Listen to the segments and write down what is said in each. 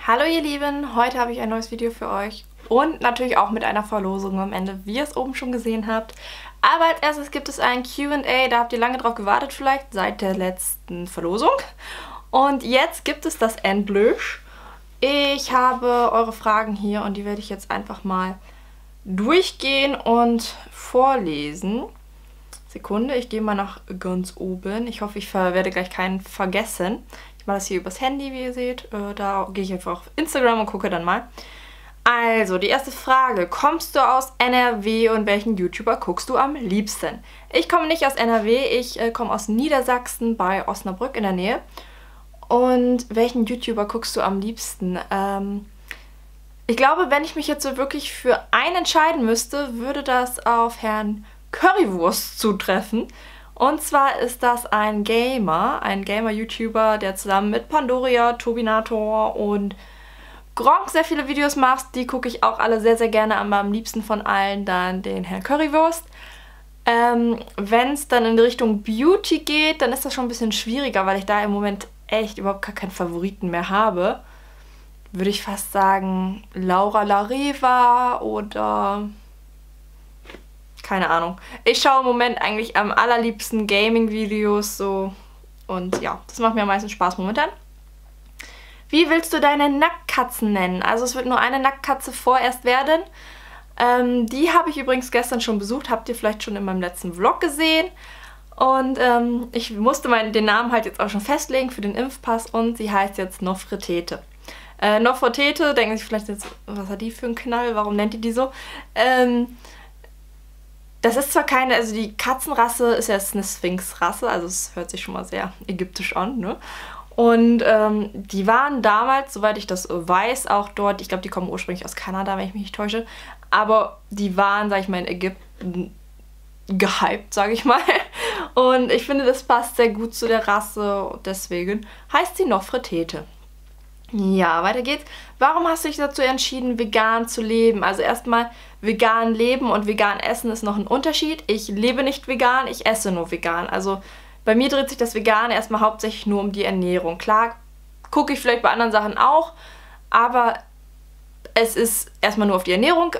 Hallo ihr Lieben, heute habe ich ein neues Video für euch und natürlich auch mit einer Verlosung am Ende, wie ihr es oben schon gesehen habt. Aber als erstes gibt es ein Q&A, da habt ihr lange drauf gewartet vielleicht, seit der letzten Verlosung. Und jetzt gibt es das endlich. Ich habe eure Fragen hier und die werde ich jetzt einfach mal durchgehen und vorlesen. Sekunde, ich gehe mal nach ganz oben. Ich hoffe, ich werde gleich keinen vergessen. Ich mache das hier übers Handy, wie ihr seht. Da gehe ich einfach auf Instagram und gucke dann mal. Also, die erste Frage. Kommst du aus NRW und welchen YouTuber guckst du am liebsten? Ich komme nicht aus NRW, ich komme aus Niedersachsen bei Osnabrück in der Nähe. Und welchen YouTuber guckst du am liebsten? Ich glaube, wenn ich mich jetzt so wirklich für einen entscheiden müsste, würde das auf Herrn Currywurst zutreffen. Und zwar ist das ein Gamer-YouTuber, der zusammen mit Pandoria, Tobinator und Gronkh sehr viele Videos macht. Die gucke ich auch alle sehr, sehr gerne, aber am liebsten von allen dann den Herrn Currywurst. Wenn es dann in Richtung Beauty geht, dann ist das schon ein bisschen schwieriger, weil ich da im Moment echt überhaupt gar keinen Favoriten mehr habe. Würde ich fast sagen Laura Lareva oder... keine Ahnung. Ich schaue im Moment eigentlich am allerliebsten Gaming-Videos so. Und ja, das macht mir am meisten Spaß momentan. Wie willst du deine Nacktkatzen nennen? Also es wird nur eine Nacktkatze vorerst werden. Die habe ich übrigens gestern schon besucht. Habt ihr vielleicht schon in meinem letzten Vlog gesehen. Und ich musste den Namen halt jetzt auch schon festlegen für den Impfpass. Und sie heißt jetzt Nofretete. Nofretete, denken sich vielleicht jetzt, was hat die für einen Knall? Warum nennt die so? Das ist zwar keine, also die Katzenrasse ist ja eine Sphinx-Rasse, also es hört sich schon mal sehr ägyptisch an, ne? Und die waren damals, soweit ich das weiß, auch dort, ich glaube, die kommen ursprünglich aus Kanada, wenn ich mich nicht täusche, aber die waren, sag ich mal, in Ägypten gehypt, sage ich mal. Und ich finde, das passt sehr gut zu der Rasse, deswegen heißt sie Nofretete. Ja, weiter geht's. Warum hast du dich dazu entschieden, vegan zu leben? Also erstmal, vegan leben und vegan essen ist noch ein Unterschied. Ich lebe nicht vegan, ich esse nur vegan. Also bei mir dreht sich das Vegane erstmal hauptsächlich nur um die Ernährung. Klar, gucke ich vielleicht bei anderen Sachen auch, aber es ist erstmal nur auf die Ernährung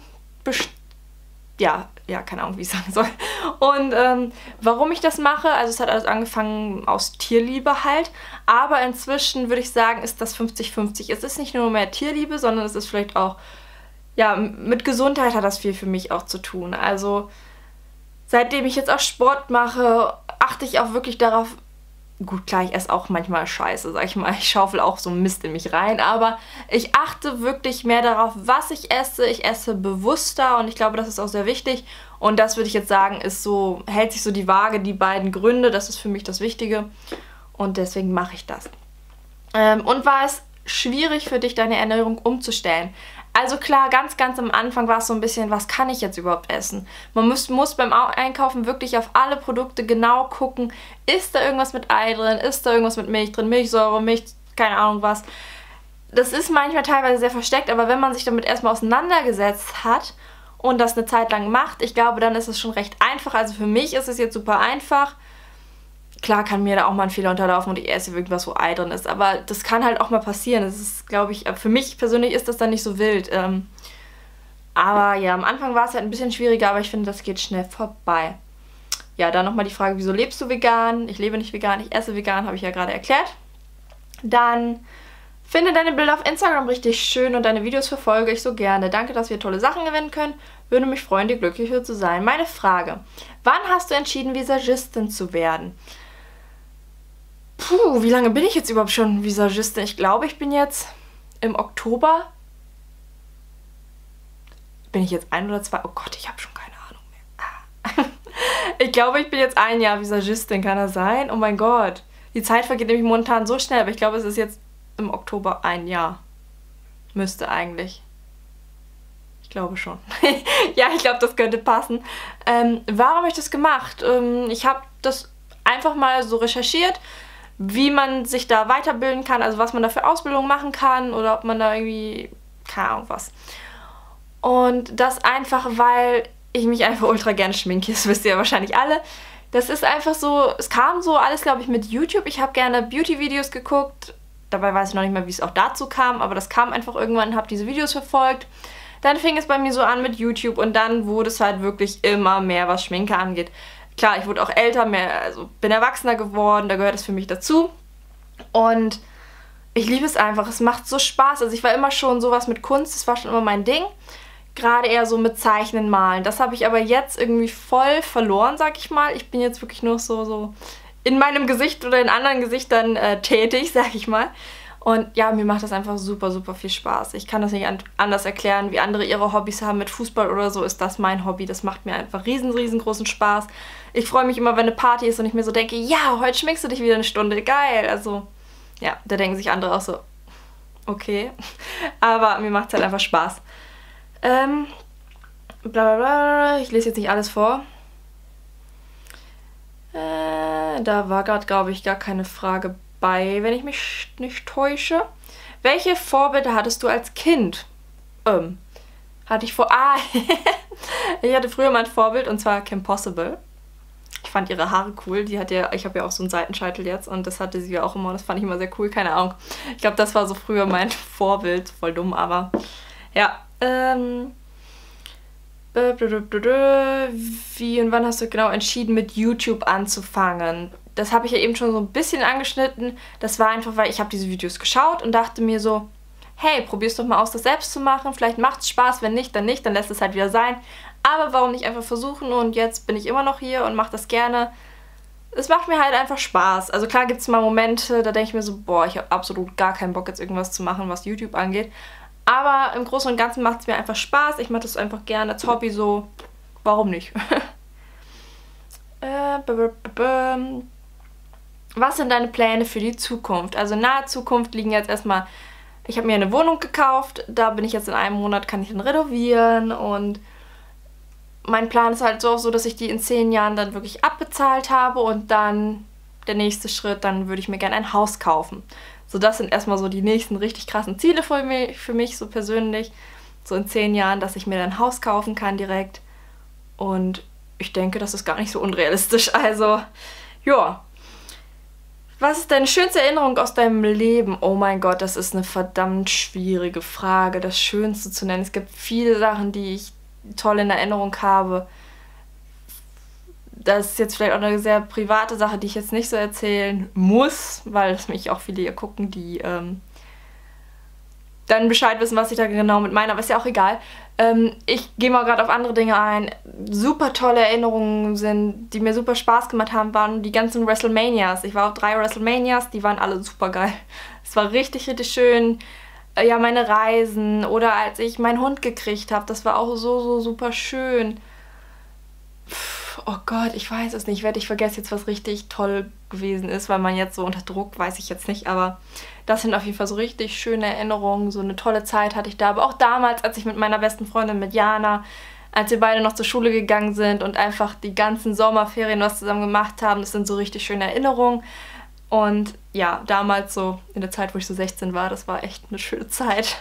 keine Ahnung, wie ich sagen soll. Und warum ich das mache, also es hat alles angefangen aus Tierliebe halt, aber inzwischen würde ich sagen, ist das 50-50. Es ist nicht nur mehr Tierliebe, sondern es ist vielleicht auch, ja, mit Gesundheit hat das viel für mich auch zu tun. Also seitdem ich jetzt auch Sport mache, achte ich auch wirklich darauf, gut, klar, ich esse auch manchmal Scheiße, sag ich mal. Ich schaufel auch so Mist in mich rein, aber ich achte wirklich mehr darauf, was ich esse. Ich esse bewusster und ich glaube, das ist auch sehr wichtig. Und das würde ich jetzt sagen, ist so, hält sich so die Waage, die beiden Gründe. Das ist für mich das Wichtige und deswegen mache ich das. Und war es schwierig für dich, deine Ernährung umzustellen? Also klar, ganz, ganz am Anfang war es so ein bisschen, was kann ich jetzt überhaupt essen? Man muss beim Einkaufen wirklich auf alle Produkte genau gucken, ist da irgendwas mit Ei drin, ist da irgendwas mit Milch drin, Milchsäure, Milch, keine Ahnung was. Das ist manchmal teilweise sehr versteckt, aber wenn man sich damit erstmal auseinandergesetzt hat und das eine Zeit lang macht, ich glaube, dann ist es schon recht einfach. Also für mich ist es jetzt super einfach. Klar kann mir da auch mal ein Fehler unterlaufen und ich esse irgendwas, wo Ei drin ist. Aber das kann halt auch mal passieren. Das ist, glaube ich, für mich persönlich ist das dann nicht so wild. Aber ja, am Anfang war es halt ein bisschen schwieriger, aber ich finde, das geht schnell vorbei. Ja, dann nochmal die Frage, wieso lebst du vegan? Ich lebe nicht vegan, ich esse vegan, habe ich ja gerade erklärt. Dann finde deine Bilder auf Instagram richtig schön und deine Videos verfolge ich so gerne. Danke, dass wir tolle Sachen gewinnen können. Würde mich freuen, dir glücklicher zu sein. Meine Frage, wann hast du entschieden, Visagistin zu werden? Puh, wie lange bin ich jetzt überhaupt schon Visagistin? Ich glaube, ich bin jetzt im Oktober. Bin ich jetzt 1 oder 2? Oh Gott, ich habe schon keine Ahnung mehr. Ich glaube, ich bin jetzt 1 Jahr Visagistin. Kann das sein? Oh mein Gott. Die Zeit vergeht nämlich momentan so schnell, aber ich glaube, es ist jetzt im Oktober 1 Jahr. Müsste eigentlich. Ich glaube schon. Ja, ich glaube, das könnte passen. Warum habe ich das gemacht? Ich habe das einfach mal so recherchiert, wie man sich da weiterbilden kann, also was man da für Ausbildung machen kann oder ob man da irgendwie, keine Ahnung was. Und das einfach, weil ich mich einfach ultra gerne schminke, das wisst ihr ja wahrscheinlich alle. Das ist einfach so, es kam so alles, glaube ich, mit YouTube. Ich habe gerne Beauty-Videos geguckt, Dabei weiß ich noch nicht mehr, wie es auch dazu kam, aber das kam einfach irgendwann und habe diese Videos verfolgt. Dann fing es bei mir so an mit YouTube und dann wurde es halt wirklich immer mehr, was Schminke angeht. Klar, ich wurde auch älter, also bin erwachsener geworden, da gehört es für mich dazu. Und ich liebe es einfach, es macht so Spaß. Also ich war immer schon sowas mit Kunst, das war schon immer mein Ding. Gerade eher so mit Zeichnen, Malen. Das habe ich aber jetzt irgendwie voll verloren, sag ich mal. Ich bin jetzt wirklich nur so in meinem Gesicht oder in anderen Gesichtern tätig, sag ich mal. Und ja, mir macht das einfach super, super viel Spaß. Ich kann das nicht anders erklären, wie andere ihre Hobbys haben mit Fußball oder so, ist das mein Hobby. Das macht mir einfach riesengroßen Spaß. Ich freue mich immer, wenn eine Party ist und ich mir so denke, ja, heute schminkst du dich wieder eine Stunde, geil. Also, ja, da denken sich andere auch so, okay. Aber mir macht es halt einfach Spaß. Blablabla, ich lese jetzt nicht alles vor. Da war gerade, glaube ich, gar keine Frage bei, wenn ich mich nicht täusche. Welche Vorbilder hattest du als Kind? Hatte ich ich hatte früher mal ein Vorbild und zwar Kim Possible. Ich fand ihre Haare cool. Die hat ja, ich habe ja auch so einen Seitenscheitel jetzt und das hatte sie ja auch immer und das fand ich immer sehr cool. Keine Ahnung. Ich glaube, das war so früher mein Vorbild. Voll dumm, aber ja. Wie und wann hast du genau entschieden, mit YouTube anzufangen? Das habe ich ja eben schon so ein bisschen angeschnitten. Das war einfach, weil ich habe diese Videos geschaut und dachte mir so, hey, probier's doch mal aus, das selbst zu machen. Vielleicht macht es Spaß, wenn nicht, dann lässt es halt wieder sein. Aber warum nicht einfach versuchen? Und jetzt bin ich immer noch hier und mache das gerne. Es macht mir halt einfach Spaß. Also klar gibt es mal Momente, da denke ich mir so, boah, ich habe absolut gar keinen Bock, jetzt irgendwas zu machen, was YouTube angeht. Aber im Großen und Ganzen macht es mir einfach Spaß. Ich mache das einfach gerne als Hobby, so, warum nicht? Was sind deine Pläne für die Zukunft? Also nahe Zukunft liegen jetzt erstmal, ich habe mir eine Wohnung gekauft, da bin ich jetzt in einem Monat, kann ich dann renovieren und mein Plan ist halt so, dass ich die in 10 Jahren dann wirklich abbezahlt habe und dann der nächste Schritt, dann würde ich mir gerne ein Haus kaufen. So, das sind erstmal so die nächsten richtig krassen Ziele für mich so persönlich. So in 10 Jahren, dass ich mir dann ein Haus kaufen kann direkt. Und ich denke, das ist gar nicht so unrealistisch. Also, ja. Was ist deine schönste Erinnerung aus deinem Leben? Oh mein Gott, das ist eine verdammt schwierige Frage, das Schönste zu nennen. Es gibt viele Sachen, die ich toll in Erinnerung habe. Das ist jetzt vielleicht auch eine sehr private Sache, die ich jetzt nicht so erzählen muss, weil es mich auch viele hier gucken, die dann Bescheid wissen, was ich da genau mit meine, aber ist ja auch egal. Ich gehe mal gerade auf andere Dinge ein. Super tolle Erinnerungen sind, die mir super Spaß gemacht haben, waren die ganzen WrestleManias. Ich war auf 3 WrestleManias, die waren alle super geil. Es war richtig schön. Ja, meine Reisen oder als ich meinen Hund gekriegt habe, das war auch so super schön. Oh Gott, ich weiß es nicht. Ich vergesse jetzt, was richtig toll gewesen ist, weil man jetzt so unter Druck, weiß ich jetzt nicht, aber das sind auf jeden Fall so richtig schöne Erinnerungen. So eine tolle Zeit hatte ich da. Aber auch damals, als ich mit meiner besten Freundin, mit Jana, als wir beide noch zur Schule gegangen sind und einfach die ganzen Sommerferien was zusammen gemacht haben, das sind so richtig schöne Erinnerungen. Und ja, damals so in der Zeit, wo ich so 16 war, das war echt eine schöne Zeit.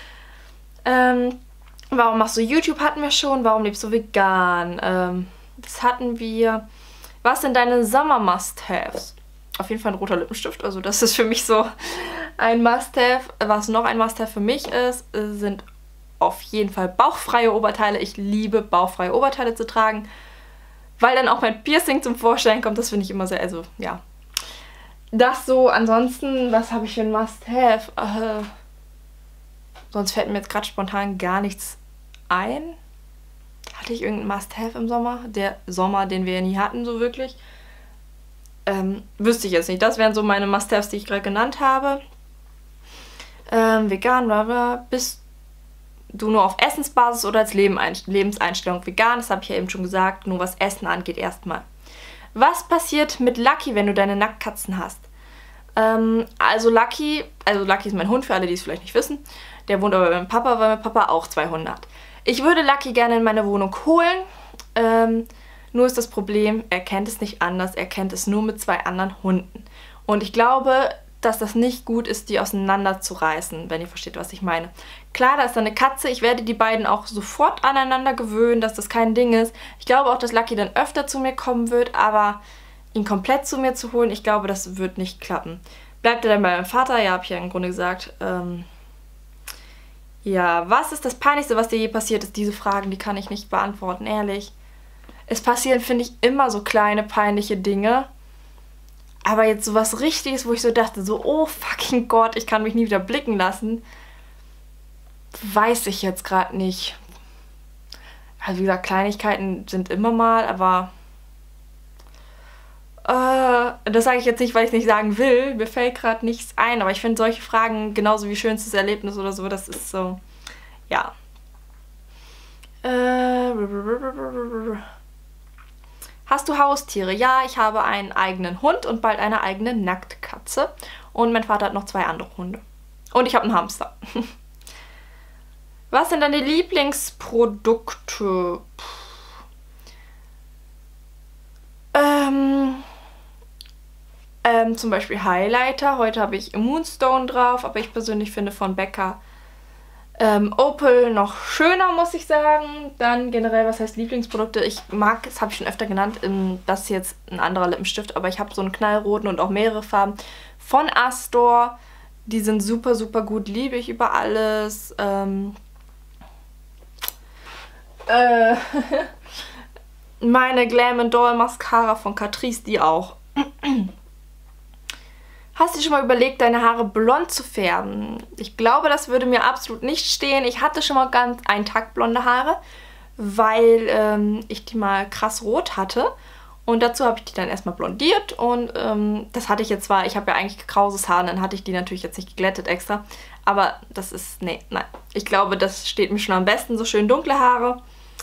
Warum machst du YouTube? Hatten wir schon. Warum lebst du vegan? Das hatten wir. Was sind deine Sommer-Must-Haves? Auf jeden Fall ein roter Lippenstift. Also das ist für mich so ein Must-Have. Was noch ein Must-Have für mich ist, sind auf jeden Fall bauchfreie Oberteile. Ich liebe bauchfreie Oberteile zu tragen, weil dann auch mein Piercing zum Vorschein kommt. Das finde ich immer sehr, also ja. Das so, ansonsten, was habe ich für ein Must-Have? Sonst fällt mir jetzt gerade spontan gar nichts ein. Hatte ich irgendein Must-Have im Sommer? Der Sommer, den wir ja nie hatten, so wirklich. Wüsste ich jetzt nicht. Das wären so meine Must-Haves, die ich gerade genannt habe. Vegan, bla bla. Bist du nur auf Essensbasis oder als Lebenseinstellung vegan? Das habe ich ja eben schon gesagt. Nur was Essen angeht erstmal. Was passiert mit Lucky, wenn du deine Nacktkatzen hast? Also Lucky ist mein Hund, für alle, die es vielleicht nicht wissen. Der wohnt aber bei meinem Papa, weil mein Papa auch 2 Hunde hat. Ich würde Lucky gerne in meine Wohnung holen. Nur ist das Problem, er kennt es nicht anders. Er kennt es nur mit 2 anderen Hunden. Und ich glaube, dass das nicht gut ist, die auseinanderzureißen, wenn ihr versteht, was ich meine. Klar, da ist da eine Katze. Ich werde die beiden auch sofort aneinander gewöhnen, dass das kein Ding ist. Ich glaube auch, dass Lucky dann öfter zu mir kommen wird, aber ihn komplett zu mir zu holen, ich glaube, das wird nicht klappen. bleibt er dann bei meinem Vater? Ja, habe ich ja im Grunde gesagt. Ja, was ist das Peinlichste, was dir je passiert ist? Diese Fragen, die kann ich nicht beantworten, ehrlich. Es passieren, finde ich, immer so kleine, peinliche Dinge. Aber jetzt so was Richtiges, wo ich so dachte, so, oh fucking Gott, ich kann mich nie wieder blicken lassen, weiß ich jetzt gerade nicht. Also wie gesagt, Kleinigkeiten sind immer mal, aber das sage ich jetzt nicht, weil ich es nicht sagen will. Mir fällt gerade nichts ein, aber ich finde solche Fragen genauso wie schönstes Erlebnis oder so, das ist so, ja. Hast du Haustiere? Ja, ich habe einen eigenen Hund und bald eine eigene Nacktkatze. Und mein Vater hat noch 2 andere Hunde. Und ich habe einen Hamster. Was sind deine Lieblingsprodukte? Zum Beispiel Highlighter. Heute habe ich Moonstone drauf, aber ich persönlich finde von Becca Opal noch schöner, muss ich sagen. Dann generell, was heißt Lieblingsprodukte? Ich mag, das habe ich schon öfter genannt, das ist jetzt ein anderer Lippenstift, aber ich habe so einen knallroten und auch mehrere Farben von Astor. Die sind super, super gut, liebe ich über alles. Meine Glam & Doll Mascara von Catrice, die auch. Hast du schon mal überlegt, deine Haare blond zu färben? Ich glaube, das würde mir absolut nicht stehen. Ich hatte schon mal ganz einen Tag blonde Haare, weil ich die mal krass rot hatte. Und dazu habe ich die dann erstmal blondiert. Und das hatte ich jetzt zwar, ich habe ja eigentlich krauses Haar, dann hatte ich die natürlich jetzt nicht geglättet extra. Aber das ist, nee, nein. Ich glaube, das steht mir schon am besten, so schön dunkle Haare.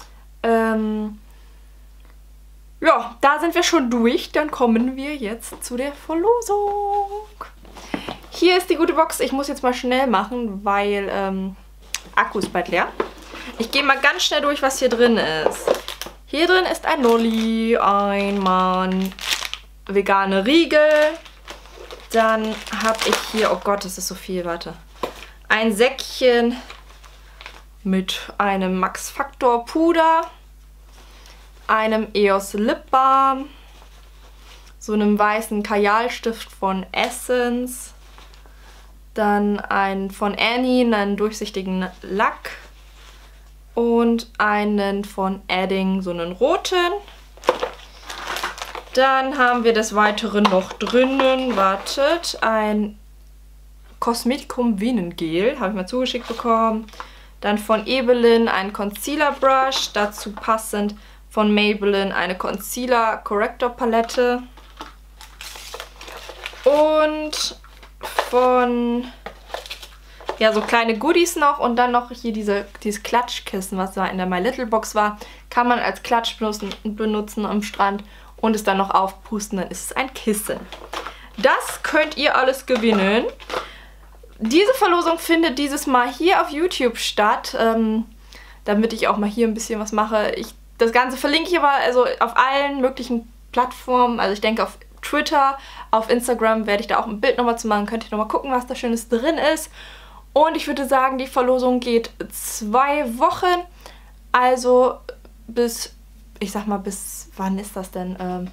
Ja, da sind wir schon durch. Dann kommen wir jetzt zu der Verlosung. Hier ist die gute Box. Ich muss jetzt mal schnell machen, weil Akku ist bald leer. Ich gehe mal ganz schnell durch, was hier drin ist. Hier drin ist ein Lolli, ein Mann, vegane Riegel. Dann habe ich hier, oh Gott, das ist so viel, warte. Ein Säckchen mit einem Max Factor Puder, einem EOS Lip Balm, so einem weißen Kajalstift von Essence, dann einen von Annie, einen durchsichtigen Lack und einen von Edding, so einen roten. Dann haben wir des Weiteren noch drinnen, wartet, ein Cosmeticum Venengel, habe ich mal zugeschickt bekommen. Dann von Ebelin ein Concealer Brush, dazu passend von Maybelline eine Concealer Corrector Palette. Und von, ja, so kleine Goodies noch. Und dann noch hier dieses Klatschkissen, was da in der My Little Box war. Kann man als Klatsch benutzen am Strand und es dann noch aufpusten, dann ist es ein Kissen. Das könnt ihr alles gewinnen. Diese Verlosung findet dieses Mal hier auf YouTube statt, damit ich auch mal hier ein bisschen was mache. Das Ganze verlinke ich aber also auf allen möglichen Plattformen. Also ich denke auf Twitter, auf Instagram werde ich da auch ein Bild nochmal zu machen. Könnt ihr nochmal gucken, was da Schönes drin ist. Und ich würde sagen, die Verlosung geht 2 Wochen. Also bis, ich sag mal, bis wann ist das denn?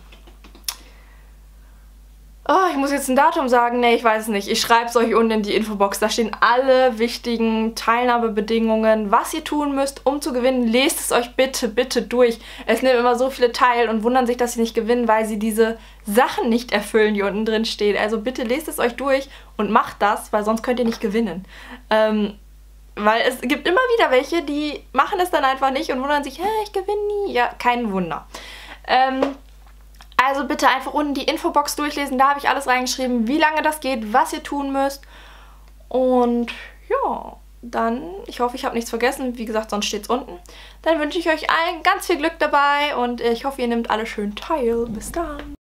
Oh, ich muss jetzt ein Datum sagen. Nee, ich weiß es nicht. Ich schreibe es euch unten in die Infobox. Da stehen alle wichtigen Teilnahmebedingungen, was ihr tun müsst, um zu gewinnen. Lest es euch bitte, bitte durch. Es nehmen immer so viele teil und wundern sich, dass sie nicht gewinnen, weil sie diese Sachen nicht erfüllen, die unten drin stehen. Also bitte lest es euch durch und macht das, weil sonst könnt ihr nicht gewinnen. Weil es gibt immer wieder welche, die machen es dann einfach nicht und wundern sich, hä, ich gewinne nie. Ja, kein Wunder. Also bitte einfach unten die Infobox durchlesen, da habe ich alles reingeschrieben, wie lange das geht, was ihr tun müsst. Und ja, dann, ich hoffe, ich habe nichts vergessen, wie gesagt, sonst steht es unten. Dann wünsche ich euch allen ganz viel Glück dabei und ich hoffe, ihr nehmt alle schön teil. Bis dann!